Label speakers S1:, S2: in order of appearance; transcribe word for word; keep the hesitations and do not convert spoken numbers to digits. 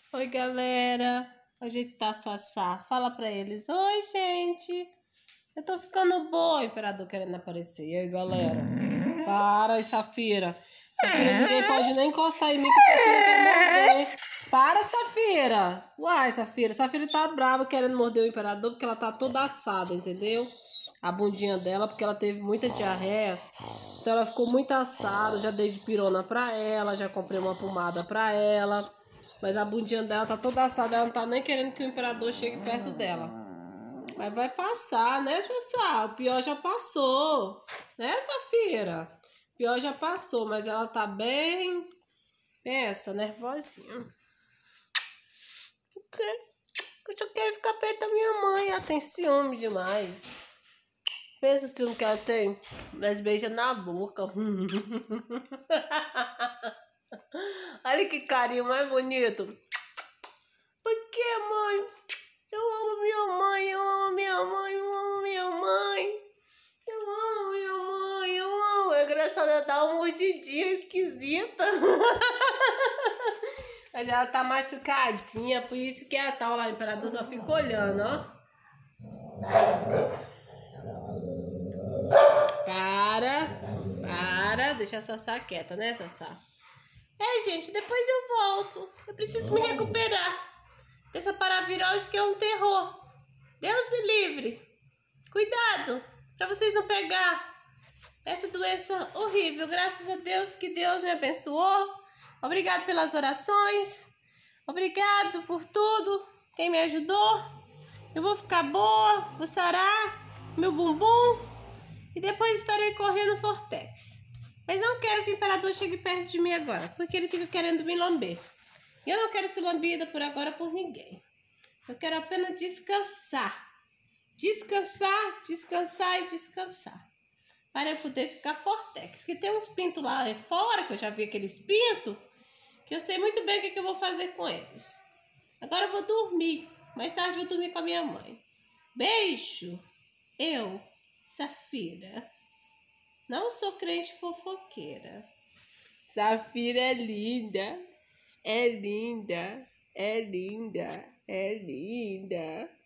S1: Oi, galera. Hoje tá Sassá. Fala pra eles. Oi, gente. Eu tô ficando boa. O imperador querendo aparecer. E aí, galera? Para, Safira. Safira, ninguém pode nem encostar em mim que a Safira quer morder. Para, Safira. Uai, Safira. Safira tá brava querendo morder o imperador porque ela tá toda assada, entendeu? A bundinha dela, porque ela teve muita diarreia. Então ela ficou muito assada. Já dei de pirona pra ela. Já comprei uma pomada pra ela. Mas a bundinha dela tá toda assada, ela não tá nem querendo que o imperador chegue perto dela. Mas vai passar, né, Sassá? O pior já passou. Né, Safira? O pior já passou, mas ela tá bem... Pensa, nervosinha. O quê? Eu só quero ficar perto da minha mãe. Ela tem ciúme demais. Pensa o ciúme que ela tem. Mas beija na boca. Olha que carinho mais bonito. Por que, mãe? Eu amo minha mãe, eu amo minha mãe, eu amo minha mãe. Eu amo minha mãe, eu amo. É engraçado, ela dá uma mordidinha esquisita. Mas ela tá machucadinha, por isso que ela tá lá, o imperador só fica olhando, ó. Para, para, deixa a Sassá quieta, né, Sassá? É, gente, depois eu volto. Eu preciso me recuperar dessa paravirose que é um terror. Deus me livre. Cuidado, para vocês não pegar essa doença horrível. Graças a Deus que Deus me abençoou. Obrigado pelas orações. Obrigado por tudo. Quem me ajudou. Eu vou ficar boa, vou sarar meu bumbum e depois estarei correndo Fortex. Mas não quero que o imperador chegue perto de mim agora, porque ele fica querendo me lamber. E eu não quero ser lambida por agora por ninguém. Eu quero apenas descansar. Descansar, descansar e descansar. Para eu poder ficar Fortex. Que tem uns pintos lá fora, que eu já vi aqueles pintos, que eu sei muito bem o que, que eu vou fazer com eles. Agora eu vou dormir. Mais tarde eu vou dormir com a minha mãe. Beijo. Eu, Safira. Não sou crente fofoqueira. Safira é linda. É linda. É linda. É linda.